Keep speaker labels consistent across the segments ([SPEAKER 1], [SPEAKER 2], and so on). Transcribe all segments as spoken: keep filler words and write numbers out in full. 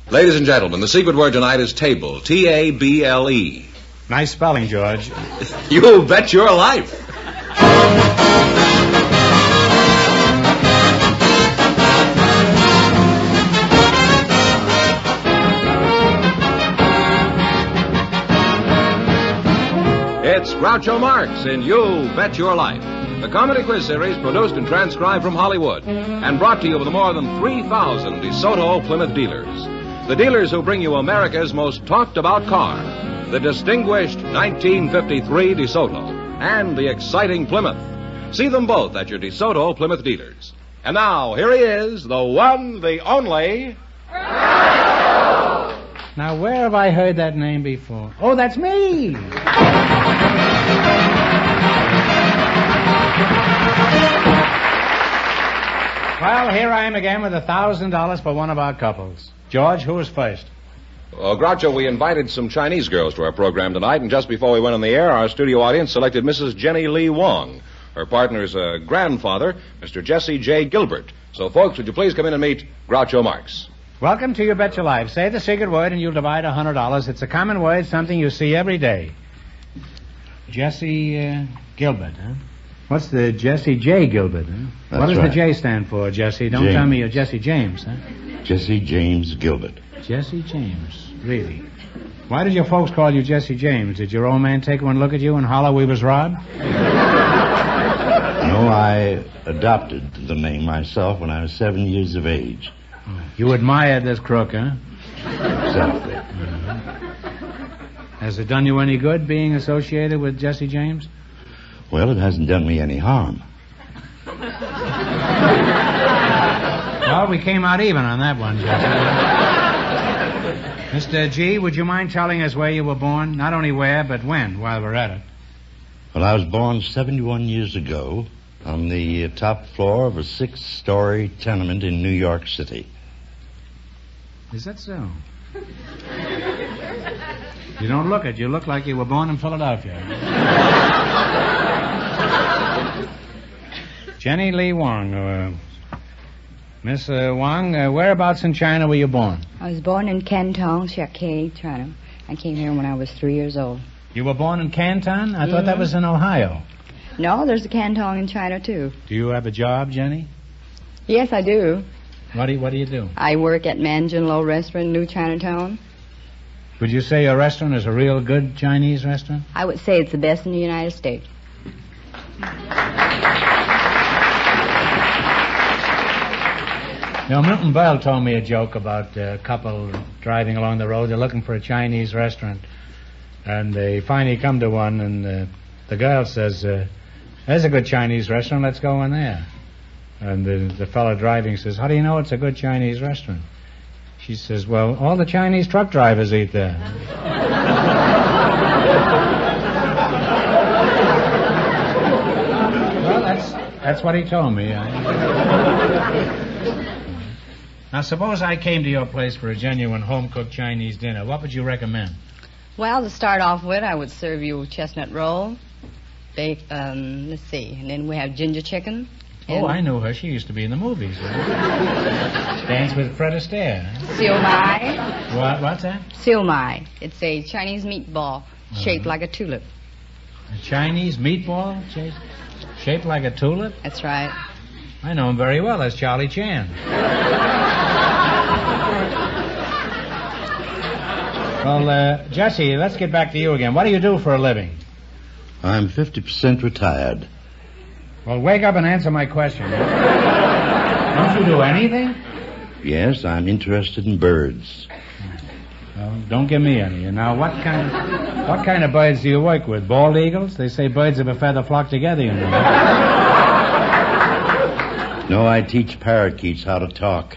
[SPEAKER 1] Ladies and gentlemen, the secret word tonight is table. T A B L E.
[SPEAKER 2] Nice spelling, George.
[SPEAKER 1] You bet your life. It's Groucho Marx in You Bet Your Life, the comedy quiz series produced and transcribed from Hollywood and brought to you with more than three thousand DeSoto Plymouth dealers. The dealers who bring you America's most talked-about car, the distinguished nineteen fifty-three DeSoto, and the exciting Plymouth. See them both at your DeSoto Plymouth dealers. And now, here he is, the one, the only...
[SPEAKER 2] Now, where have I heard that name before? Oh, that's me! Well, here I am again with a thousand dollars for one of our couples. George, who was first?
[SPEAKER 1] Well, Groucho, we invited some Chinese girls to our program tonight, and just before we went on the air, our studio audience selected Missus Jenny Lee Wong. Her partner's uh, grandfather, Mister Jesse J. Gilbert. So, folks, would you please come in and meet Groucho Marx?
[SPEAKER 2] Welcome to You Bet Your Life. Say the secret word and you'll divide a hundred dollars. It's a common word, something you see every day. Jesse uh, Gilbert, huh? What's the Jesse J. Gilbert, huh?
[SPEAKER 3] That's
[SPEAKER 2] what does
[SPEAKER 3] right.
[SPEAKER 2] the J stand for, Jesse? Don't
[SPEAKER 3] James.
[SPEAKER 2] tell me you're Jesse James, huh?
[SPEAKER 3] Jesse James Gilbert.
[SPEAKER 2] Jesse James, really? Why did your folks call you Jesse James? Did your old man take one look at you and holler we was robbed?
[SPEAKER 3] No, I adopted the name myself when I was seven years of age.
[SPEAKER 2] You admired this crook, huh?
[SPEAKER 3] Exactly.
[SPEAKER 2] Uh-huh. Has it done you any good being associated with Jesse James?
[SPEAKER 3] Well, it hasn't done me any harm.
[SPEAKER 2] Well, we came out even on that one, Jesse. Mister G, would you mind telling us where you were born? Not only where, but when, while we're at it.
[SPEAKER 3] Well, I was born seventy-one years ago on the uh, top floor of a six-story tenement in New York City.
[SPEAKER 2] Is that so? You don't look it. You look like you were born in Philadelphia. Jenny Lee Wong. Uh, Miss uh, Wong, uh, whereabouts in China were you born?
[SPEAKER 4] I was born in Canton, Chiakai, China. I came here when I was three years old.
[SPEAKER 2] You were born in Canton? I
[SPEAKER 4] Mm-hmm.
[SPEAKER 2] thought that was in Ohio.
[SPEAKER 4] No, there's a Canton in China, too.
[SPEAKER 2] Do you have a job, Jenny?
[SPEAKER 4] Yes, I do.
[SPEAKER 2] What do you, what do, you do?
[SPEAKER 4] I work at Manjin Lo Restaurant in New Chinatown.
[SPEAKER 2] Would you say your restaurant is a real good Chinese restaurant?
[SPEAKER 4] I would say it's the best in the United States.
[SPEAKER 2] You know, Milton Berle told me a joke about a couple driving along the road. They're looking for a Chinese restaurant. And they finally come to one, and uh, the girl says, uh, there's a good Chinese restaurant, let's go in there. And the, the fellow driving says, how do you know it's a good Chinese restaurant? She says, well, all the Chinese truck drivers eat there. Well, that's that's what he told me. I... Now, suppose I came to your place for a genuine home-cooked Chinese dinner. What would you recommend?
[SPEAKER 4] Well, to start off with, I would serve you chestnut roll, bake, um, let's see, and then we have ginger chicken.
[SPEAKER 2] Oh, I knew her. She used to be in the movies. Dance with Fred Astaire.
[SPEAKER 4] Siu mai.
[SPEAKER 2] What, what's that?
[SPEAKER 4] Siu mai. It's a Chinese meatball shaped
[SPEAKER 2] Uh-huh.
[SPEAKER 4] like a tulip.
[SPEAKER 2] A Chinese meatball shaped, shaped like a tulip?
[SPEAKER 4] That's right.
[SPEAKER 2] I know him very well. That's Charlie Chan. Well, uh, Jesse, let's get back to you again. What do you do for a living?
[SPEAKER 3] I'm fifty percent retired.
[SPEAKER 2] Well, wake up and answer my question. Don't you do anything?
[SPEAKER 3] Yes, I'm interested in birds.
[SPEAKER 2] Well, don't give me any. And now, what kind of, what kind of birds do you work with? Bald eagles? They say birds of a feather flock together, you know.
[SPEAKER 3] No, I teach parakeets how to talk.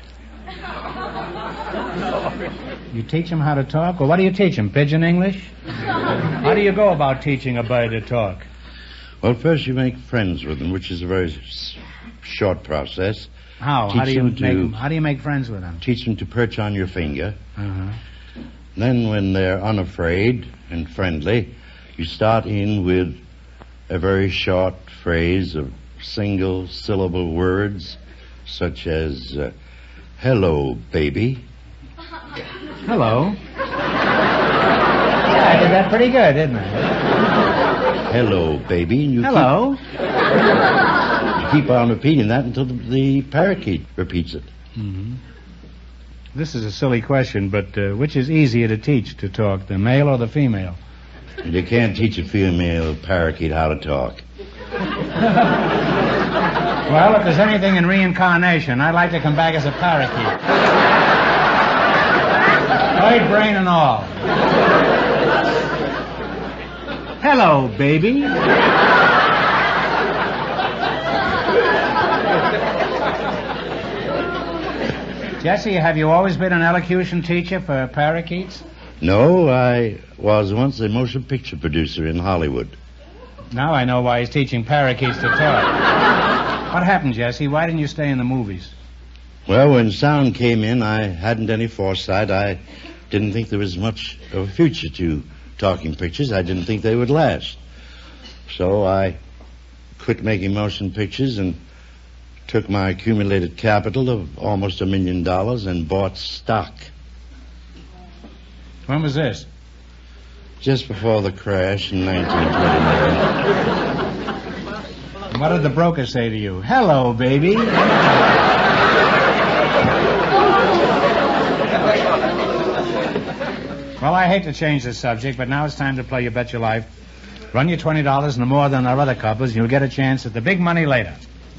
[SPEAKER 2] You teach them how to talk? Well, what do you teach them? Pidgin English? How do you go about teaching a bird to talk?
[SPEAKER 3] Well, first you make friends with them, which is a very s- short process.
[SPEAKER 2] How?
[SPEAKER 3] Teach
[SPEAKER 2] how do you
[SPEAKER 3] them
[SPEAKER 2] make
[SPEAKER 3] to-
[SPEAKER 2] them, How do you make friends with them?
[SPEAKER 3] Teach them to perch on your finger.
[SPEAKER 2] Uh-huh.
[SPEAKER 3] Then when they're unafraid and friendly, you start in with a very short phrase of single syllable words, such as, uh, hello, baby.
[SPEAKER 2] Hello. Yeah, I did that pretty good, didn't I?
[SPEAKER 3] Hello, baby. And you
[SPEAKER 2] Hello.
[SPEAKER 3] Keep, you keep on repeating that until the, the parakeet repeats it.
[SPEAKER 2] Mm-hmm. This is a silly question, but uh, which is easier to teach to talk, the male or the female?
[SPEAKER 3] And you can't teach a female parakeet how to talk.
[SPEAKER 2] Well, if there's anything in reincarnation, I'd like to come back as a parakeet. Right brain and all. Hello, baby. Jesse, have you always been an elocution teacher for parakeets?
[SPEAKER 3] No, I was once a motion picture producer in Hollywood.
[SPEAKER 2] Now I know why he's teaching parakeets to talk. What happened, Jesse? Why didn't you stay in the movies?
[SPEAKER 3] Well, when sound came in, I hadn't any foresight. I didn't think there was much of a future to talking pictures. I didn't think they would last. So I quit making motion pictures and took my accumulated capital of almost a million dollars and bought stock.
[SPEAKER 2] When was this?
[SPEAKER 3] Just before the crash in nineteen twenty-nine.
[SPEAKER 2] And what did the broker say to you? Hello, baby. Well, I hate to change the subject, but now it's time to play You Bet Your Life. Run your twenty dollars no more than our other couples, and you'll get a chance at the big money later.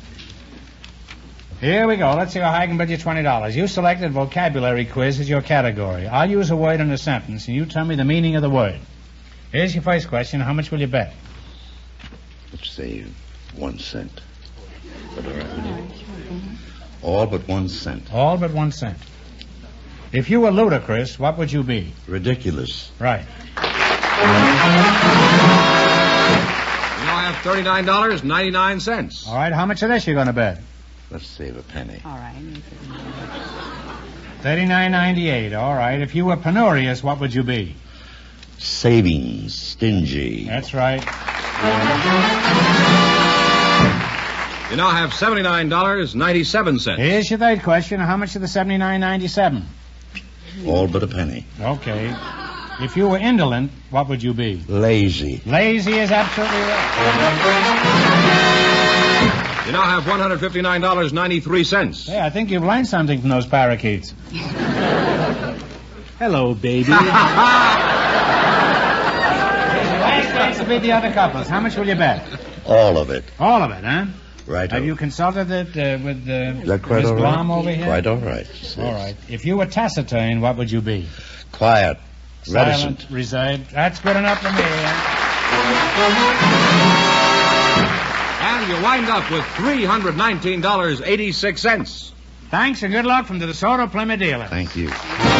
[SPEAKER 2] Here we go. Let's see how high I can bet you twenty dollars. You selected vocabulary quiz as your category. I'll use a word in a sentence, and you tell me the meaning of the word. Here's your first question. How much will you bet?
[SPEAKER 3] Let's say one cent. But all right with you? All but one cent.
[SPEAKER 2] All but one cent. If you were ludicrous, what would you be?
[SPEAKER 3] Ridiculous.
[SPEAKER 2] Right.
[SPEAKER 1] You now have thirty-nine dollars and ninety-nine cents.
[SPEAKER 2] All right. How much of this you going to bet?
[SPEAKER 3] Let's save a penny.
[SPEAKER 4] All right.
[SPEAKER 2] thirty-nine ninety-eight. All right. If you were penurious, what would you be?
[SPEAKER 3] Savings. Stingy.
[SPEAKER 2] That's right.
[SPEAKER 1] You now have seventy-nine dollars and ninety-seven cents.
[SPEAKER 2] Here's your third question. How much of the seventy-nine ninety-seven?
[SPEAKER 3] All but a penny.
[SPEAKER 2] Okay. If you were indolent, what would you be?
[SPEAKER 3] Lazy.
[SPEAKER 2] Lazy is absolutely right.
[SPEAKER 1] You now have one hundred fifty-nine dollars and ninety-three cents.
[SPEAKER 2] Hey, I think you've learned something from those parakeets. Hello, baby. Last chance to beat the other couples. How much will you bet?
[SPEAKER 3] All of it.
[SPEAKER 2] All of it, huh?
[SPEAKER 3] Right.
[SPEAKER 2] Have you consulted it uh, with uh,
[SPEAKER 3] Is that quite
[SPEAKER 2] Miss
[SPEAKER 3] all right?
[SPEAKER 2] Blom over here?
[SPEAKER 3] Quite all right. Yes.
[SPEAKER 2] All right. If you were taciturn, what would you be?
[SPEAKER 3] Quiet.
[SPEAKER 2] Silent,
[SPEAKER 3] Reticent.
[SPEAKER 2] reserved. That's good enough for me. Huh?
[SPEAKER 1] And you wind up with three hundred nineteen dollars and eighty-six cents.
[SPEAKER 2] Thanks and good luck from the DeSoto Plymouth dealer.
[SPEAKER 3] Thank you.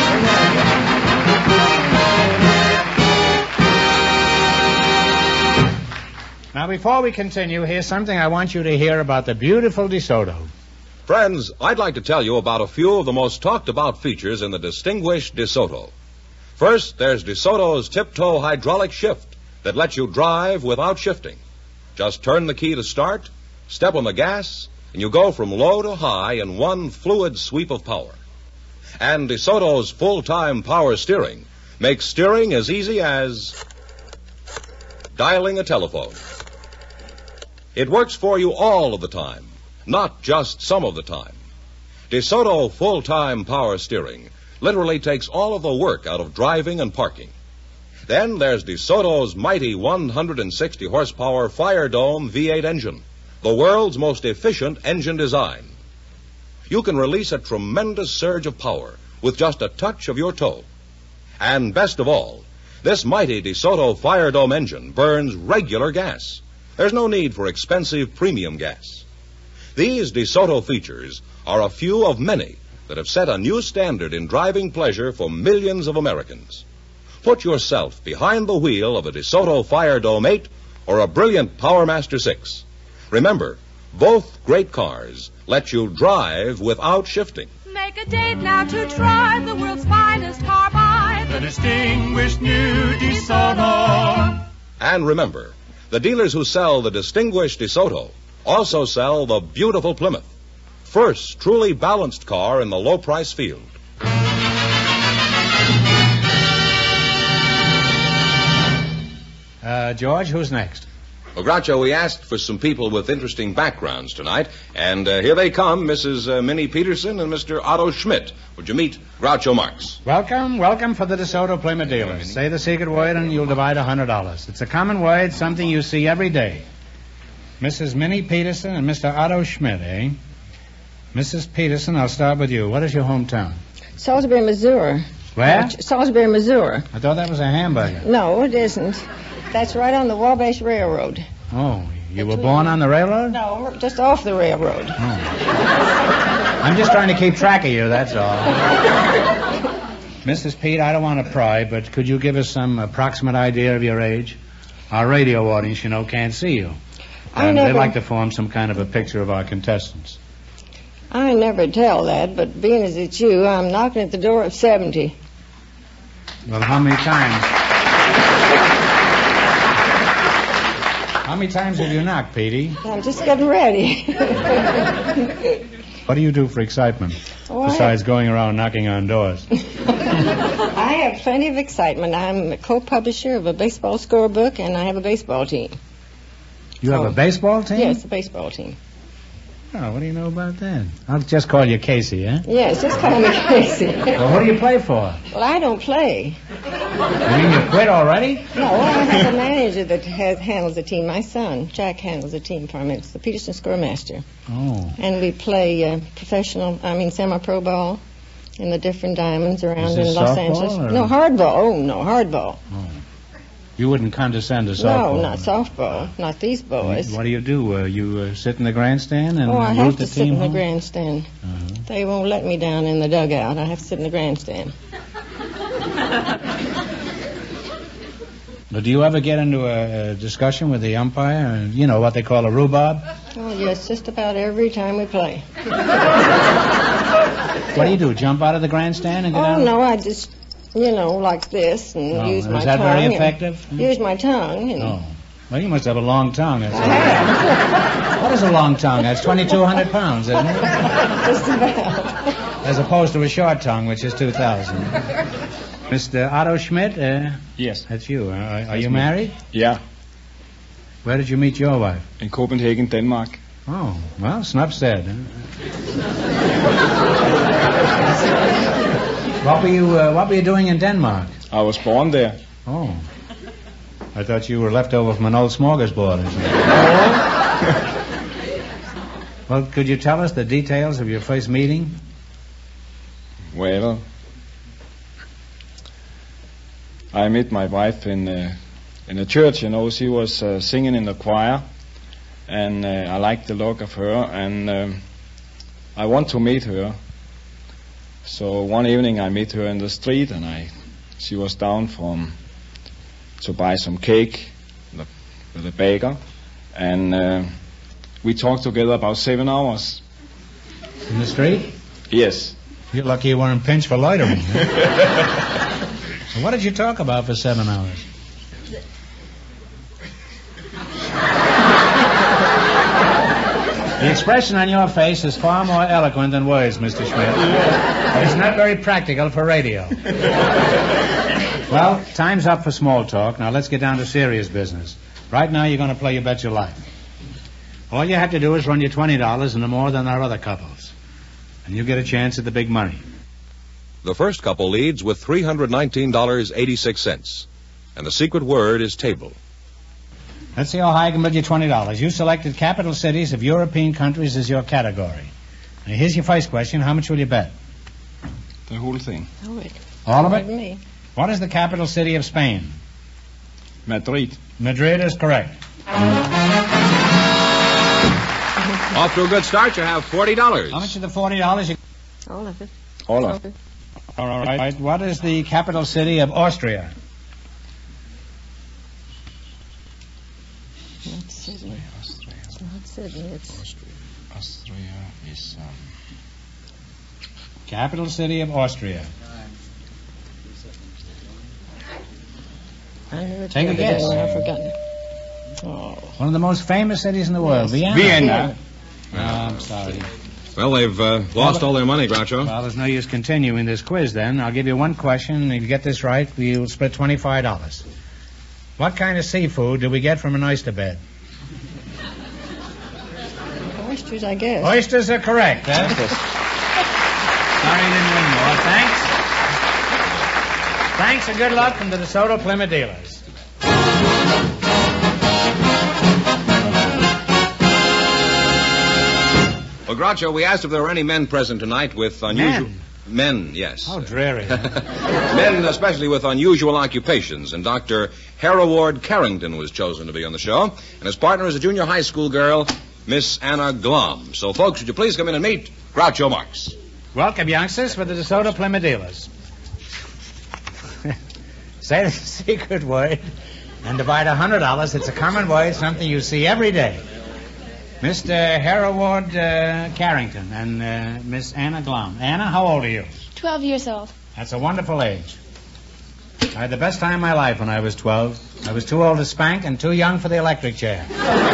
[SPEAKER 2] Now, before we continue, here's something I want you to hear about the beautiful DeSoto.
[SPEAKER 1] Friends, I'd like to tell you about a few of the most talked about features in the distinguished DeSoto. First, there's DeSoto's Tiptoe Hydraulic Shift that lets you drive without shifting. Just turn the key to start, step on the gas, and you go from low to high in one fluid sweep of power. And DeSoto's full-time power steering makes steering as easy as dialing a telephone. It works for you all of the time, not just some of the time. DeSoto full-time power steering literally takes all of the work out of driving and parking. Then there's DeSoto's mighty one hundred sixty horsepower Fire Dome V eight engine, the world's most efficient engine design. You can release a tremendous surge of power with just a touch of your toe. And best of all, this mighty DeSoto Fire Dome engine burns regular gas. There's no need for expensive premium gas. These DeSoto features are a few of many that have set a new standard in driving pleasure for millions of Americans. Put yourself behind the wheel of a DeSoto Fire Dome eight or a brilliant Powermaster six. Remember, both great cars let you drive without shifting.
[SPEAKER 5] Make a date now to drive the world's finest car by the distinguished new DeSoto.
[SPEAKER 1] And remember, the dealers who sell the distinguished DeSoto also sell the beautiful Plymouth, first truly balanced car in the low-price field.
[SPEAKER 2] George. Who's next?
[SPEAKER 1] Well, Groucho, we asked for some people with interesting backgrounds tonight, and uh, here they come, Missus Uh, Minnie Peterson and Mister Otto Schmidt. Would you meet Groucho Marx?
[SPEAKER 2] Welcome, welcome for the DeSoto Plymouth dealers. Say the secret word and you'll divide one hundred dollars. It's a common word, something you see every day. Missus Minnie Peterson and Mister Otto Schmidt, eh? Missus Peterson, I'll start with you. What is your hometown?
[SPEAKER 6] Salisbury, Missouri.
[SPEAKER 2] Where?
[SPEAKER 6] Salisbury, Missouri.
[SPEAKER 2] I thought that was a hamburger.
[SPEAKER 6] No, it isn't. That's right on the Wabash Railroad.
[SPEAKER 2] Oh, you were born on the railroad?
[SPEAKER 6] No, just off the railroad.
[SPEAKER 2] Oh. I'm just trying to keep track of you, that's all. Missus Pete, I don't want to pry, but could you give us some approximate idea of your age? Our radio audience, you know, can't see you.
[SPEAKER 6] I
[SPEAKER 2] And
[SPEAKER 6] never...
[SPEAKER 2] they'd like to form some kind of a picture of our contestants.
[SPEAKER 6] I never tell that, but being as it's you, I'm knocking at the door of seventy.
[SPEAKER 2] Well, how many times? How many times have you knocked, Petey?
[SPEAKER 6] I'm just getting ready.
[SPEAKER 2] What do you do for excitement,
[SPEAKER 6] Oh, I
[SPEAKER 2] besides going around knocking on doors?
[SPEAKER 6] I have plenty of excitement. I'm a co-publisher of a baseball scorebook, and I have a baseball team.
[SPEAKER 2] You have
[SPEAKER 6] Oh.
[SPEAKER 2] a baseball team?
[SPEAKER 6] Yes, a baseball team.
[SPEAKER 2] Oh, what do you know about that? I'll just call you Casey, eh?
[SPEAKER 6] Yes, just call me Casey.
[SPEAKER 2] Well, what do you play for?
[SPEAKER 6] Well, I don't play.
[SPEAKER 2] You mean you quit already?
[SPEAKER 6] No, I have a manager that has, handles the team. My son, Jack, handles the team for me. It's the Peterson Scoremaster.
[SPEAKER 2] Oh.
[SPEAKER 6] And we play uh, professional, I mean semi-pro ball in the different diamonds around
[SPEAKER 2] Is this
[SPEAKER 6] in Los
[SPEAKER 2] softball
[SPEAKER 6] Angeles.
[SPEAKER 2] or-
[SPEAKER 6] No, hardball. Oh, no, hardball.
[SPEAKER 2] Oh. You wouldn't condescend to softball?
[SPEAKER 6] No, not softball. Not these boys.
[SPEAKER 2] What do you do? Uh, you uh, sit in the grandstand and
[SPEAKER 6] Oh, I
[SPEAKER 2] root
[SPEAKER 6] have
[SPEAKER 2] the
[SPEAKER 6] to sit
[SPEAKER 2] team
[SPEAKER 6] in the
[SPEAKER 2] home?
[SPEAKER 6] grandstand.
[SPEAKER 2] Uh-huh.
[SPEAKER 6] They won't let me down in the dugout. I have to sit in the grandstand.
[SPEAKER 2] But do you ever get into a, a discussion with the umpire? Uh, you know, what they call a rhubarb?
[SPEAKER 6] Oh, yes, just about every time we play.
[SPEAKER 2] What do you do, jump out of the grandstand and get
[SPEAKER 6] Oh,
[SPEAKER 2] out?
[SPEAKER 6] no, I just, you know, like this and
[SPEAKER 2] Oh,
[SPEAKER 6] use
[SPEAKER 2] is
[SPEAKER 6] my
[SPEAKER 2] that
[SPEAKER 6] tongue.
[SPEAKER 2] very
[SPEAKER 6] and
[SPEAKER 2] effective?
[SPEAKER 6] Use my tongue. And
[SPEAKER 2] Oh. Well, you must have a long tongue. That's
[SPEAKER 6] I have.
[SPEAKER 2] What is a long tongue? That's twenty-two hundred pounds, isn't it?
[SPEAKER 6] Just about.
[SPEAKER 2] As opposed to a short tongue, which is two thousand. Mister Otto Schmidt, uh,
[SPEAKER 7] Yes.
[SPEAKER 2] that's you. Uh, are
[SPEAKER 7] That's
[SPEAKER 2] you
[SPEAKER 7] me.
[SPEAKER 2] married?
[SPEAKER 7] Yeah,
[SPEAKER 2] Where did you meet your wife?
[SPEAKER 7] in Copenhagen, Denmark.
[SPEAKER 2] Oh, well, snuff said. Huh? What were you uh, What were you doing in Denmark?
[SPEAKER 7] I was born there.
[SPEAKER 2] Oh, I thought you were left over from an old smorgasbord or something. Well, could you tell us the details of your first meeting?
[SPEAKER 7] Well, I met my wife in uh, in a church. You know, she was uh, singing in the choir, and uh, I liked the look of her, and um, I want to meet her. So one evening I met her in the street, and I, she was down from to buy some cake the, with a baker, and uh, we talked together about seven hours.
[SPEAKER 2] In the street?
[SPEAKER 7] Yes.
[SPEAKER 2] You're lucky you weren't pinched for loitering. Huh? So what did you talk about for seven hours? The expression on your face is far more eloquent than words, Mister Schmidt. But it's not very practical for radio. Well, time's up for small talk. Now let's get down to serious business. Right now you're going to play You Bet Your Life. All you have to do is run your twenty dollars into more than our other couples. And you get a chance at the big money.
[SPEAKER 1] The first couple leads with three hundred nineteen dollars and eighty-six cents. And the secret word is table.
[SPEAKER 2] Let's see how high I can bid you twenty dollars. You selected capital cities of European countries as your category. Now, here's your first question. How much will you bet?
[SPEAKER 7] The whole thing.
[SPEAKER 6] Oh, it.
[SPEAKER 2] All of
[SPEAKER 6] Like
[SPEAKER 2] it?
[SPEAKER 6] me.
[SPEAKER 2] What is the capital city of Spain?
[SPEAKER 7] Madrid.
[SPEAKER 2] Madrid is correct.
[SPEAKER 1] Off to a good start, you have forty dollars.
[SPEAKER 2] How much of the forty dollars you...
[SPEAKER 6] All of it.
[SPEAKER 7] All of it.
[SPEAKER 2] All right. What is the capital city of Austria?
[SPEAKER 6] Not Sydney.
[SPEAKER 7] Austria.
[SPEAKER 6] It's not Sydney. It's
[SPEAKER 7] Austria is. Um,
[SPEAKER 2] Capital city of Austria.
[SPEAKER 6] I knew it
[SPEAKER 2] Take a
[SPEAKER 6] the other
[SPEAKER 2] guess.
[SPEAKER 6] day when I forgot it. Oh.
[SPEAKER 2] One of the most famous cities in the world. Vienna.
[SPEAKER 7] Vienna.
[SPEAKER 2] Oh, I'm sorry.
[SPEAKER 1] Well, they've uh, lost all their money, Groucho.
[SPEAKER 2] Well, there's no use continuing this quiz then. I'll give you one question, and if you get this right, we'll split twenty-five dollars. What kind of seafood do we get from an oyster bed?
[SPEAKER 6] Oysters, I guess.
[SPEAKER 2] Oysters are correct, huh? Sorry you didn't win more. Thanks. Thanks and good luck from the DeSoto Plymouth dealers.
[SPEAKER 1] Well, Groucho, we asked if there were any men present tonight with unusual...
[SPEAKER 2] Men?
[SPEAKER 1] Men, yes.
[SPEAKER 2] How dreary.
[SPEAKER 1] Men, especially with unusual occupations. And Doctor Hereward Carrington was chosen to be on the show. And his partner is a junior high school girl, Miss Anna Glom. So, folks, would you please come in and meet Groucho Marx?
[SPEAKER 2] Welcome, youngsters, for the DeSoto Plymouth dealers. Say the secret word and divide one hundred dollars. It's a common word, something you see every day. Mister Hereward uh, Carrington and uh, Miss Anna Glom. Anna, how old are you?
[SPEAKER 8] Twelve years old.
[SPEAKER 2] That's a wonderful age. I had the best time of my life when I was twelve. I was too old to spank and too young for the electric chair.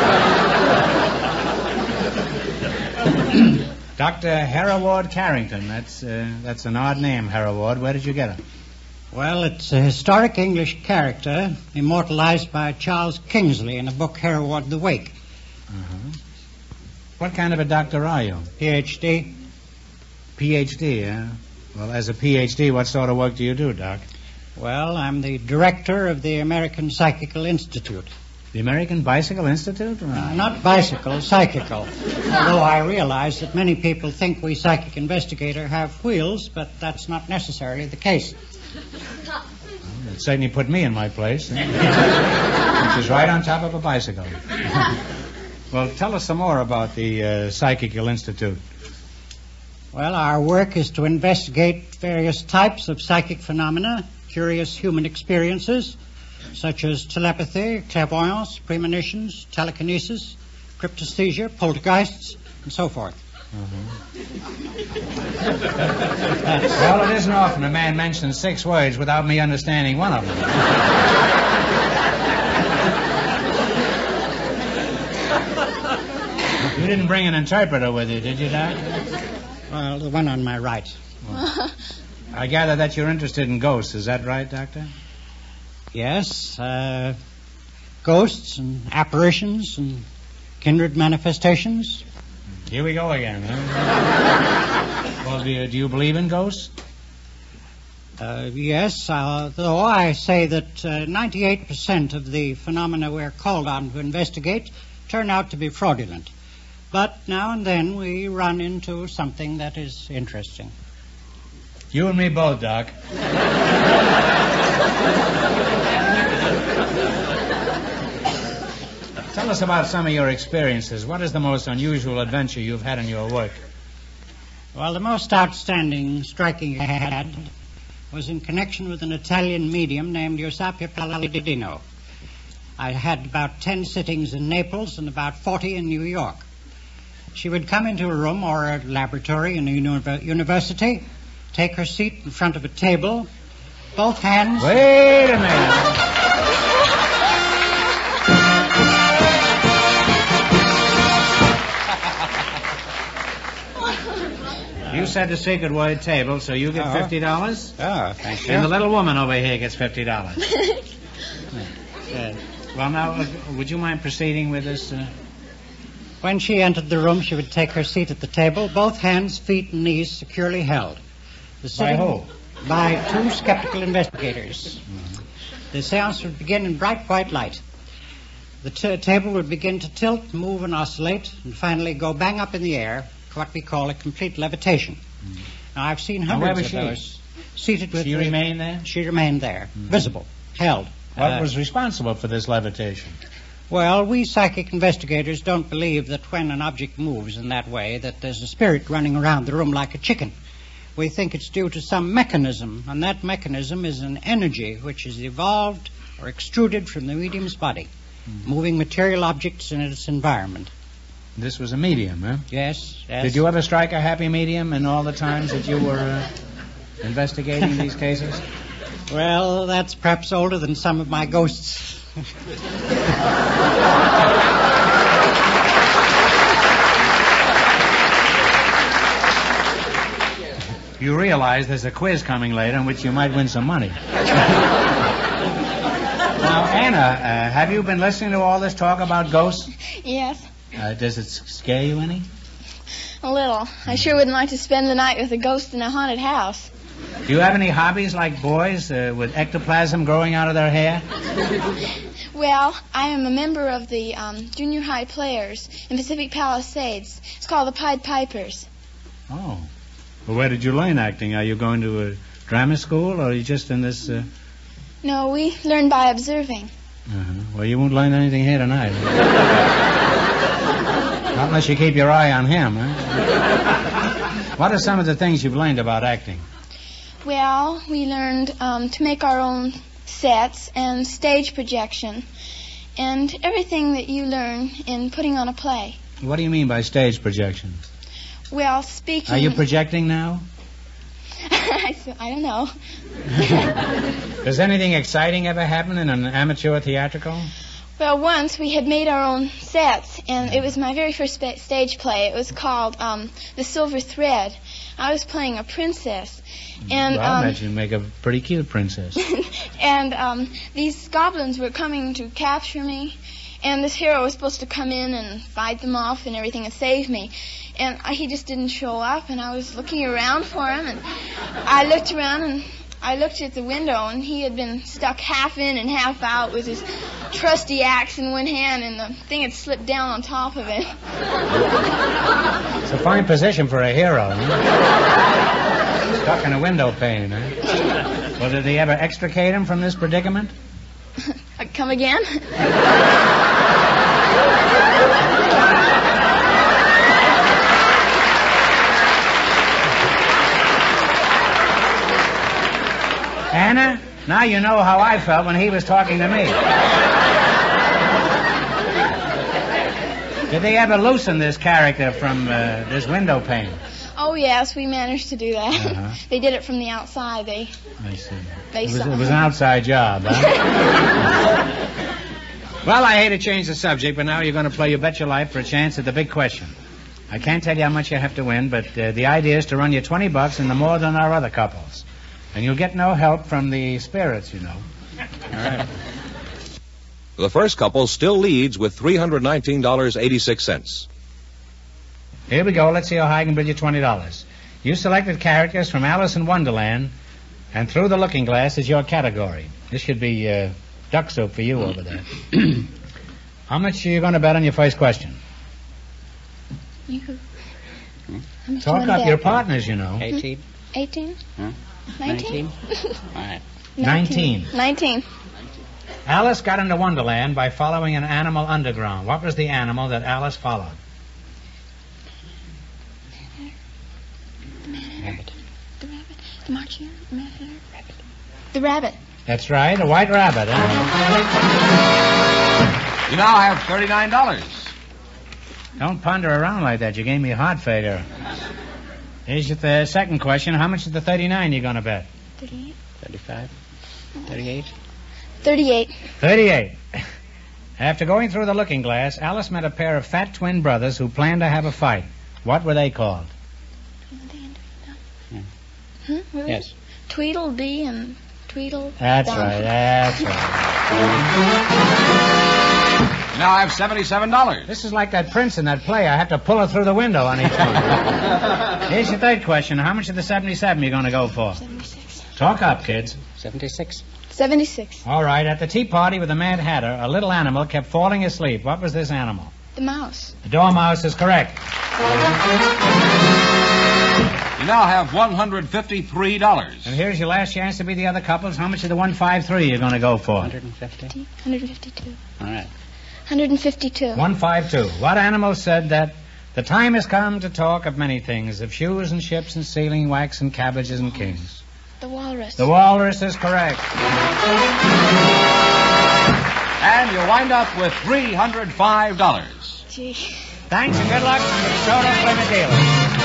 [SPEAKER 2] Doctor Hereward Carrington. That's uh, that's an odd name, Hereward. Where did you get it?
[SPEAKER 9] Well, it's a historic English character immortalized by Charles Kingsley in the book Hereward the Wake.
[SPEAKER 2] Uh-huh. What kind of a doctor are you?
[SPEAKER 9] P H D.
[SPEAKER 2] P H D, yeah? Well, as a P H D, what sort of work do you do, Doc?
[SPEAKER 9] Well, I'm the director of the American Psychical Institute.
[SPEAKER 2] The American Bicycle Institute?
[SPEAKER 9] Uh, not bicycle, psychical. Although I realize that many people think we psychic investigators have wheels, but that's not necessarily the case.
[SPEAKER 2] Well, it certainly put me in my place, which is right on top of a bicycle. Well, tell us some more about the uh, Psychical Institute.
[SPEAKER 9] Well, our work is to investigate various types of psychic phenomena, curious human experiences, such as telepathy, clairvoyance, premonitions, telekinesis, cryptesthesia, poltergeists, and so forth.
[SPEAKER 2] Uh-huh. Well, it isn't often a man mentions six words without me understanding one of them. You didn't bring an interpreter with you, did you, Doc?
[SPEAKER 9] Well, the one on my right.
[SPEAKER 2] Well, I gather that you're interested in ghosts. Is that right, Doctor?
[SPEAKER 9] Yes. Uh, ghosts and apparitions and kindred manifestations.
[SPEAKER 2] Here we go again, huh? Well, do you, do you believe in ghosts?
[SPEAKER 9] Uh, yes, uh, though I say that uh, ninety-eight percent of the phenomena we're called on to investigate turn out to be fraudulent. But now and then we run into something that is interesting.
[SPEAKER 2] You and me both, Doc. Tell us about some of your experiences. What is the most unusual adventure you've had in your work?
[SPEAKER 9] Well, the most outstanding striking I had was in connection with an Italian medium named Eusapia Palladino. I had about ten sittings in Naples and about forty in New York. She would come into a room or a laboratory in a uni- university, take her seat in front of a table, both hands...
[SPEAKER 2] Wait a minute. You said the secret word table, so you get
[SPEAKER 9] Oh.
[SPEAKER 2] fifty dollars?
[SPEAKER 9] Oh, thank you.
[SPEAKER 2] And the little woman over here gets fifty dollars. uh, well, now, uh, would you mind proceeding with this? Uh...
[SPEAKER 9] When she entered the room, she would take her seat at the table, both hands, feet, and knees securely held. The
[SPEAKER 2] By
[SPEAKER 9] sitting-
[SPEAKER 2] who?
[SPEAKER 9] By two skeptical investigators.
[SPEAKER 2] Mm-hmm.
[SPEAKER 9] The seance would begin in bright white light. The t- table would begin to tilt, move, and oscillate, and finally go bang up in the air, what we call a complete levitation. Mm-hmm. Now, I've seen
[SPEAKER 2] Now, where
[SPEAKER 9] hundreds of
[SPEAKER 2] was
[SPEAKER 9] those. Seated with
[SPEAKER 2] She
[SPEAKER 9] the-
[SPEAKER 2] remained there?
[SPEAKER 9] She remained there,
[SPEAKER 2] Mm-hmm.
[SPEAKER 9] visible, held.
[SPEAKER 2] What
[SPEAKER 9] Uh,
[SPEAKER 2] was responsible for this levitation?
[SPEAKER 9] Well, we psychic investigators don't believe that when an object moves in that way that there's a spirit running around the room like a chicken. We think it's due to some mechanism, and that mechanism is an energy which is evolved or extruded from the medium's body, mm-hmm. moving material objects in its environment.
[SPEAKER 2] This was a medium, huh?
[SPEAKER 9] Yes, yes.
[SPEAKER 2] Did you ever strike a happy medium in all the times that you were uh, investigating these cases?
[SPEAKER 9] Well, that's perhaps older than some of my ghosts.
[SPEAKER 2] You realize there's a quiz coming later in which you might win some money. Now, Anna, uh, have you been listening to all this talk about ghosts?
[SPEAKER 8] Yes.
[SPEAKER 2] Uh, does it scare you any?
[SPEAKER 8] A little. I sure wouldn't like to spend the night with a ghost in a haunted house.
[SPEAKER 2] Do you have any hobbies like boys uh, with ectoplasm growing out of their hair?
[SPEAKER 8] Well, I am a member of the um, junior high players in Pacific Palisades. It's called the Pied Pipers.
[SPEAKER 2] Oh. Well, where did you learn acting? Are you going to a drama school, or are you just in this... Uh...
[SPEAKER 8] No, we learn by observing.
[SPEAKER 2] Uh-huh. Well, you won't learn anything here tonight. Not unless you keep your eye on him, huh? What are some of the things you've learned about acting?
[SPEAKER 8] Well, we learned um, to make our own sets and stage projection and everything that you learn in putting on a play.
[SPEAKER 2] What do you mean by stage projection?
[SPEAKER 8] Well, speaking...
[SPEAKER 2] Are you projecting now?
[SPEAKER 8] I, I don't know.
[SPEAKER 2] Does anything exciting ever happen in an amateur theatrical?
[SPEAKER 8] Well, once we had made our own sets, and it was my very first spa- stage play. It was called um, The Silver Thread. I was playing a princess. And,
[SPEAKER 2] well, I
[SPEAKER 8] um,
[SPEAKER 2] imagine you make a pretty cute princess.
[SPEAKER 8] and um, these goblins were coming to capture me, and this hero was supposed to come in and fight them off and everything and save me. And I, he just didn't show up, and I was looking around for him, and I looked around, and I looked at the window, and he had been stuck half in and half out with his trusty axe in one hand, and the thing had slipped down on top of it.
[SPEAKER 2] It's a fine position for a hero, huh? Stuck in a window pane, huh? Well, did they ever extricate him from this predicament?
[SPEAKER 8] Come again?
[SPEAKER 2] Anna, now you know how I felt when he was talking to me. Did they ever loosen this character from uh, this window pane?
[SPEAKER 8] Oh, yes, we managed to do that.
[SPEAKER 2] Uh-huh.
[SPEAKER 8] They did it from the outside. They,
[SPEAKER 2] I see.
[SPEAKER 8] they
[SPEAKER 2] It was,
[SPEAKER 8] saw
[SPEAKER 2] it was an outside job, huh? Well, I hate to change the subject, but now you're going to play You Bet Your Life for a chance at the big question. I can't tell you how much you have to win, but uh, the idea is to run you twenty bucks and the more than our other couples. And you'll get no help from the spirits, you know. All right.
[SPEAKER 1] The first couple still leads with three hundred nineteen dollars and eighty-six cents.
[SPEAKER 2] Here we go. Let's see how high I can bid you twenty dollars. You selected characters from Alice in Wonderland, and Through the Looking Glass is your category. This should be uh, duck soup for you over there. How much are you going to bet on your first question?
[SPEAKER 8] You.
[SPEAKER 2] Talk up your partners, you know.
[SPEAKER 9] Eighteen.
[SPEAKER 8] Eighteen?
[SPEAKER 9] Huh?
[SPEAKER 8] Nineteen?
[SPEAKER 9] All right.
[SPEAKER 2] Nineteen.
[SPEAKER 8] Nineteen.
[SPEAKER 2] Alice got into Wonderland by following an animal underground. What was the animal that Alice followed?
[SPEAKER 8] Rabbit. The rabbit. The marching rabbit. The rabbit.
[SPEAKER 2] That's right, a white rabbit. Huh?
[SPEAKER 1] You now have thirty-nine dollars.
[SPEAKER 2] Don't ponder around like that. You gave me a heart failure. Here's your th- second question. How much is the thirty-nine you're going to bet?
[SPEAKER 8] Thirty-eight.
[SPEAKER 9] Thirty-five. Thirty-eight.
[SPEAKER 8] Thirty-eight.
[SPEAKER 2] Thirty-eight. After going through the looking glass, Alice met a pair of fat twin brothers who planned to have a fight. What were they called?
[SPEAKER 8] Hmm? What was
[SPEAKER 9] Yes.
[SPEAKER 8] it? Tweedledee and Tweedle.
[SPEAKER 2] That's
[SPEAKER 8] Dum.
[SPEAKER 2] right, that's right.
[SPEAKER 1] You now have seventy-seven dollars.
[SPEAKER 2] This is like that prince in that play. I have to pull her through the window on each one. Here's your third question. How much of the seventy-seven you going to go for?
[SPEAKER 8] Seventy-six.
[SPEAKER 2] Talk up, kids.
[SPEAKER 9] Seventy-six.
[SPEAKER 8] Seventy-six.
[SPEAKER 2] All right, at the tea party with the Mad Hatter, a little animal kept falling asleep. What was this animal?
[SPEAKER 8] The mouse.
[SPEAKER 2] The dormouse is correct.
[SPEAKER 1] You now have one hundred fifty-three dollars.
[SPEAKER 2] And here's your last chance to be the other couples. How much of the one five three you're going to go for?
[SPEAKER 9] one hundred fifty.
[SPEAKER 8] one hundred fifty-two.
[SPEAKER 9] All right.
[SPEAKER 8] one hundred fifty-two.
[SPEAKER 2] one five two. What animal said that the time has come to talk of many things, of shoes and ships and sealing wax and cabbages and kings?
[SPEAKER 8] The walrus.
[SPEAKER 2] The walrus is correct.
[SPEAKER 1] And you wind up with three hundred five dollars.
[SPEAKER 8] Gee.
[SPEAKER 2] Thanks and good luck from the Soda Plymouth Dealers.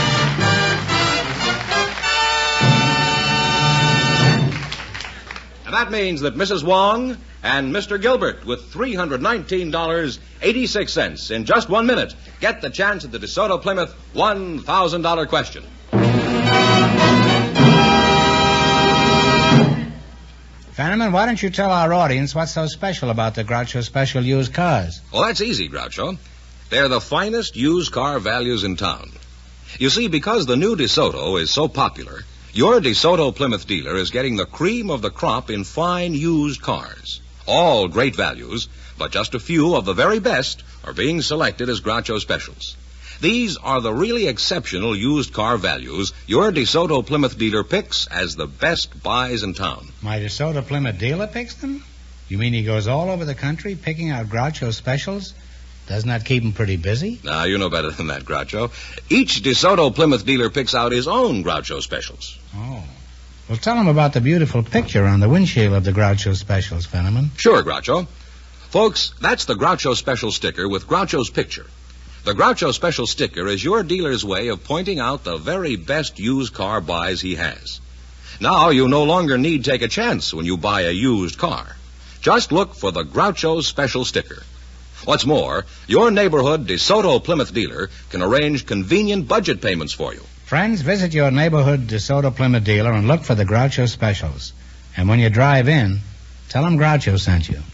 [SPEAKER 1] And that means that Missus Wong and Mister Gilbert, with three hundred nineteen dollars and eighty-six cents in just one minute, get the chance at the DeSoto Plymouth one thousand dollars question.
[SPEAKER 2] Fenneman, why don't you tell our audience what's so special about the Groucho Special used cars?
[SPEAKER 1] Well, that's easy, Groucho. They're the finest used car values in town. You see, because the new DeSoto is so popular, your DeSoto Plymouth dealer is getting the cream of the crop in fine used cars. All great values, but just a few of the very best are being selected as Groucho Specials. These are the really exceptional used car values your DeSoto Plymouth dealer picks as the best buys in town.
[SPEAKER 2] My DeSoto Plymouth dealer picks them? You mean he goes all over the country picking out Groucho Specials? Doesn't that keep him pretty busy?
[SPEAKER 1] Now, you know better than that, Groucho. Each DeSoto Plymouth dealer picks out his own Groucho Specials.
[SPEAKER 2] Oh. Well, tell him about the beautiful picture on the windshield of the Groucho Specials, Fenneman.
[SPEAKER 1] Sure, Groucho. Folks, that's the Groucho Special sticker with Groucho's picture. The Groucho Special sticker is your dealer's way of pointing out the very best used car buys he has. Now, you no longer need take a chance when you buy a used car. Just look for the Groucho Special sticker. What's more, your neighborhood DeSoto Plymouth dealer can arrange convenient budget payments for you.
[SPEAKER 2] Friends, visit your neighborhood DeSoto Plymouth dealer and look for the Groucho Specials. And when you drive in, tell them Groucho sent you.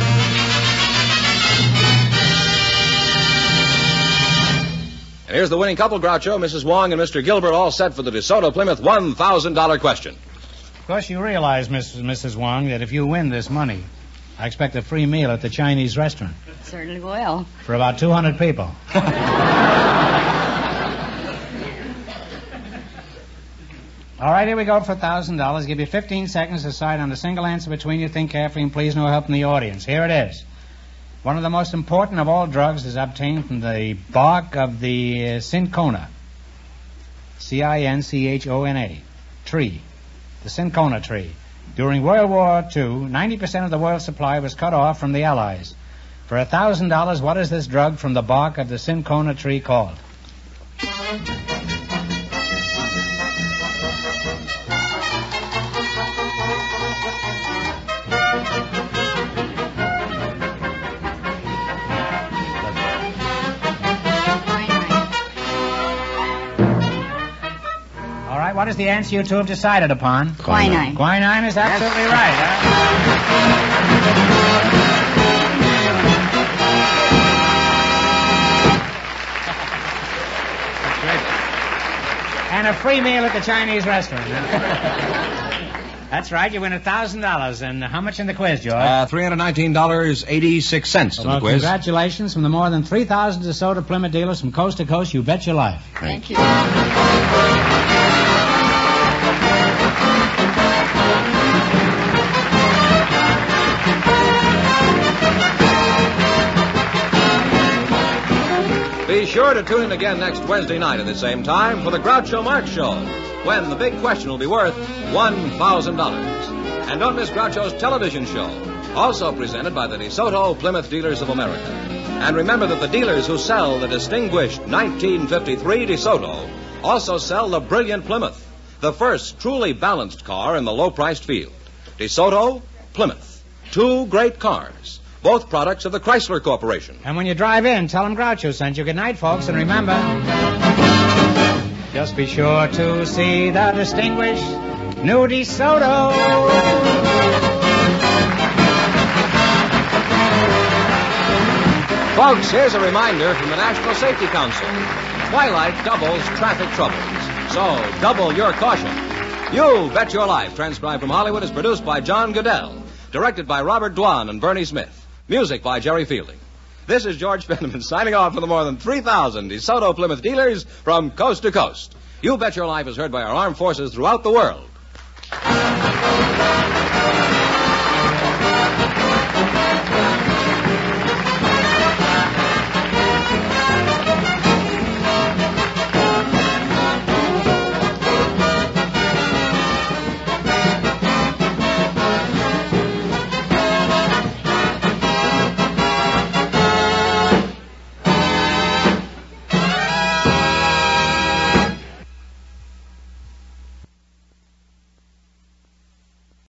[SPEAKER 1] And here's the winning couple, Groucho, Missus Wong and Mister Gilbert, all set for the DeSoto Plymouth one thousand dollars question.
[SPEAKER 2] Of course, you realize, Missus Missus Wong, that if you win this money, I expect a free meal at the Chinese restaurant.
[SPEAKER 4] Certainly will.
[SPEAKER 2] For about two hundred people. All right, here we go for one thousand dollars. Give you fifteen seconds to decide on a single answer between you. Think carefully and please no help from the audience. Here it is. One of the most important of all drugs is obtained from the bark of the uh, cinchona. C I N C H O N A. Tree. The cinchona tree. During World War Two, ninety percent of the world's supply was cut off from the Allies. For one thousand dollars, what is this drug from the bark of the cinchona tree called? All right, what is the answer you two have decided upon?
[SPEAKER 4] Quinine.
[SPEAKER 2] Quinine is absolutely right. Huh? And a free meal at the Chinese restaurant. That's right. You win one thousand dollars. And how much in the quiz, George?
[SPEAKER 1] Uh, three hundred nineteen dollars and eighty-six cents in
[SPEAKER 2] well,
[SPEAKER 1] the quiz.
[SPEAKER 2] Congratulations from the more than three thousand DeSoto Plymouth dealers from coast to coast. You bet your life.
[SPEAKER 4] Thank you.
[SPEAKER 1] Be sure to tune in again next Wednesday night at the same time for the Groucho Marx Show, when the big question will be worth one thousand dollars. And don't miss Groucho's television show, also presented by the DeSoto Plymouth Dealers of America. And remember that the dealers who sell the distinguished nineteen fifty-three DeSoto also sell the brilliant Plymouth, the first truly balanced car in the low-priced field. DeSoto, Plymouth, two great cars. Both products of the Chrysler Corporation.
[SPEAKER 2] And when you drive in, tell them Groucho sent you. Good night, folks, and remember, just be sure to see the distinguished new DeSoto.
[SPEAKER 1] Folks, here's a reminder from the National Safety Council. Twilight doubles traffic troubles, so double your caution. You Bet Your Life, transcribed from Hollywood, is produced by John Goodell, directed by Robert Dwan and Bernie Smith. Music by Jerry Fielding. This is George Fenneman signing off for the more than three thousand DeSoto Plymouth dealers from coast to coast. You Bet Your Life is heard by our armed forces throughout the world.